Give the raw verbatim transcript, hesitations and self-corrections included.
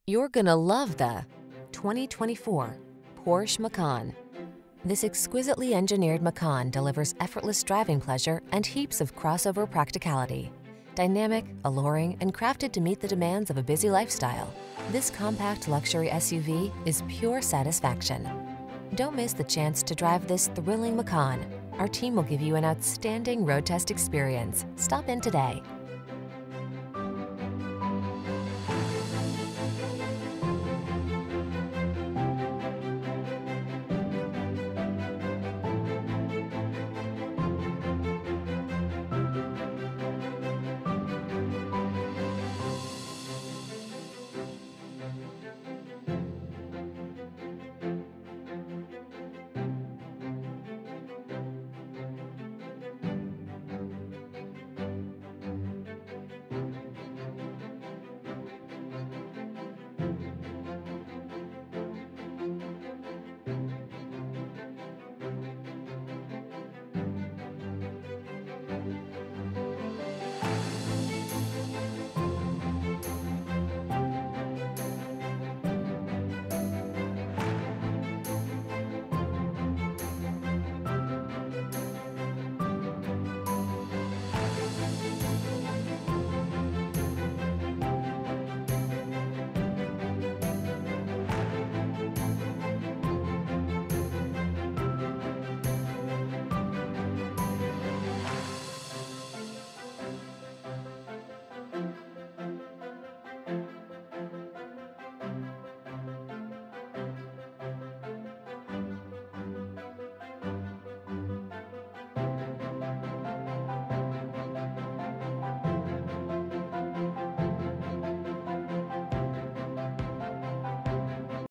You're gonna love the twenty twenty-four Porsche Macan. This exquisitely engineered Macan delivers effortless driving pleasure and heaps of crossover practicality. Dynamic, alluring, and crafted to meet the demands of a busy lifestyle, this compact luxury S U V is pure satisfaction. Don't miss the chance to drive this thrilling Macan. Our team will give you an outstanding road test experience. Stop in today.